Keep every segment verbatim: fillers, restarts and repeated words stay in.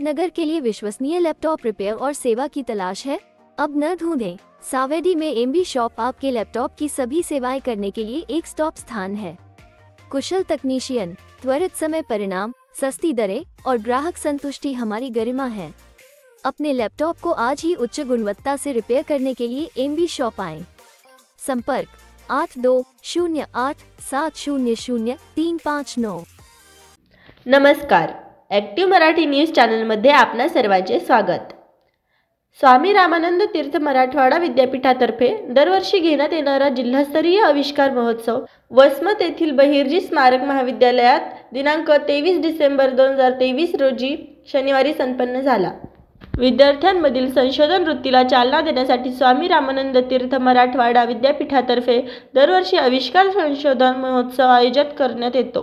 अहमदनगर के लिए विश्वसनीय laptop repair और सेवा की तलाश है? अब न ढूंढें। सावेडी में एमबी शॉप आपके लैपटॉप की सभी सेवाएं करने के लिए एक स्टॉप स्थान है। कुशल तकनीशियन, त्वरित समय परिणाम, सस्ती दरें और ग्राहक संतुष्टि हमारी गरिमा है। अपने लैपटॉप को आज ही उच्च गुणवत्ता से रिपेयर करने के लिए एमबी शॉप आएं। संपर्क आठ दो शून्य आठ सात शून्य शून्य तीन पाँच नौ। नमस्कार, ॲक्टिव्ह मराठी न्यूज चॅनलमध्ये आपणा सर्वांचे स्वागत। स्वामी रामानंद तीर्थ मराठवाडा विद्यापीठातर्फे दरवर्षी घेण्यात येणारा जिल्हास्तरीय आविष्कार महोत्सव वसमत येथील बहिर्जी स्मारक महाविद्यालयात दिनांक तेवीस डिसेंबर दोन हजार तेवीस रोजी शनिवारी संपन्न झाला। विद्यार्थ्यांमधील संशोधन वृत्तीला चालना देण्यासाठी स्वामी रामानंद तीर्थ मराठवाडा विद्यापीठातर्फे दरवर्षी आविष्कार संशोधन महोत्सव आयोजित करण्यात येतो।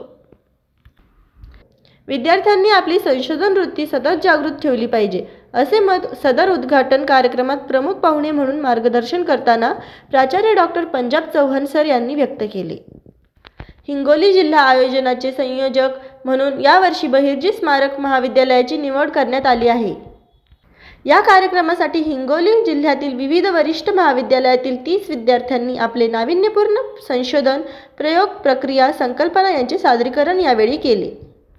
विद्यार्थ्यांनी आपली संशोधन वृत्ती सतत जागृत ठेवली पाहिजे, असे मत सदर उद्घाटन कार्यक्रमात प्रमुख पाहुणे म्हणून मार्गदर्शन करताना प्राचार्य डॉक्टर पंजाब चव्हाण सर यांनी व्यक्त केले। हिंगोली जिल्हा आयोजनाचे संयोजक म्हणून यावर्षी बहिर्जी स्मारक महाविद्यालयाची निवड करण्यात आली आहे। या कार्यक्रमासाठी हिंगोली जिल्ह्यातील विविध वरिष्ठ महाविद्यालयातील तीस विद्यार्थ्यांनी आपले नाविन्यपूर्ण संशोधन, प्रयोग, प्रक्रिया, संकल्पना यांचे सादरीकरण यावेळी केले।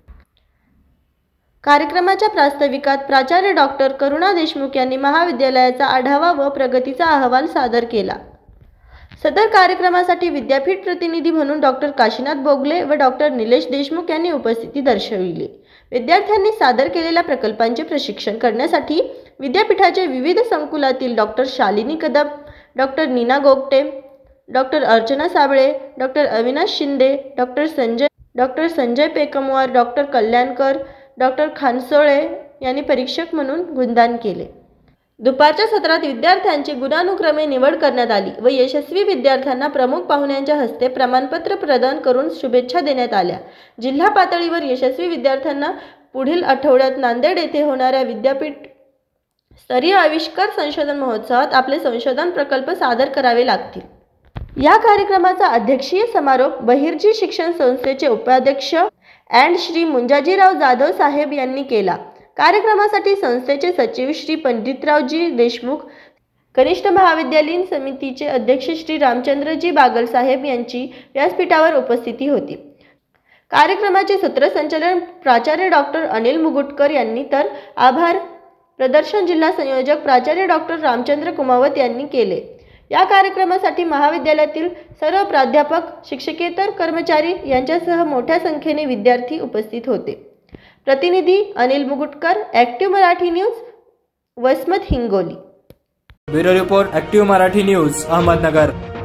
कार्यक्रमाच्या प्रास्ताविकात प्राचार्य डॉक्टर करुणा देशमुख यांनी महाविद्यालयाचा आढावा व प्रगतीचा अहवाल सादर केला। सदर कार्यक्रमासाठी विद्यापीठ प्रतिनिधी म्हणून डॉक्टर काशीनाथ बोगले व डॉक्टर निलेश देशमुख यांनी उपस्थिती दर्शविली। विद्यार्थ्यांनी सादर केलेल्या प्रकल्पांचे प्रशिक्षण करण्यासाठी विद्यापीठाचे विविध संकुलातील doctor Shalini Kadam, doctor Neena Gogate, doctor Archana Sable, doctor Avinash Shinde, doctor Sanjay doctor Sanjay Pekamwar, doctor Kalyankar, doctor Khansole यांनी परीक्षक म्हणून गुणदान केले। दुपारच्या सत्रात विद्यार्थ्यांची गुणानुक्रमे निवड करण्यात आली व यशस्वी विद्यार्थ्यांना प्रमुख पाहुण्यांच्या हस्ते प्रमाणपत्र प्रदान करून शुभेच्छा देण्यात आल्या। जिल्हा पातळीवर यशस्वी विद्यार्थ्यांना पुढील आठवड्यात नांदेड येथे होणाऱ्या विद्यापीठ स्तरीय आविष्कार संशोधन महोत्सवात आपले संशोधन प्रकल्प सादर करावे लागतील। या कार्यक्रमाचा अध्यक्षीय समारोप बहिर्जी शिक्षण संस्थेचे उपाध्यक्ष अँड श्री मुंजाजीराव जाधव साहेब यांनी केला। कार्यक्रमासाठी संस्थेचे सचिव श्री पंडितरावजी देशमुख, कनिष्ठ महाविद्यालयीन समितीचे अध्यक्ष श्री रामचंद्रजी बागल साहेब यांची व्यासपीठावर उपस्थिती होती। कार्यक्रमाचे सूत्रसंचालन प्राचार्य डॉक्टर अनिल मुगुटकर यांनी तर आभार प्रदर्शन जिल्हा संयोजक प्राचार्य डॉक्टर रामचंद्र कुमावत यांनी केले। या कार्यक्रमासाठी महाविद्यालयातील सर्व प्राध्यापक, शिक्षकेतर कर्मचारी यांच्यासह मोठ्या संख्येने विद्यार्थी उपस्थित होते। प्रतिनिधी Anil Mugutkar, active Marathi news, Vasmat, Hingoli. Bureau report, active Marathi news, Ahmednagar.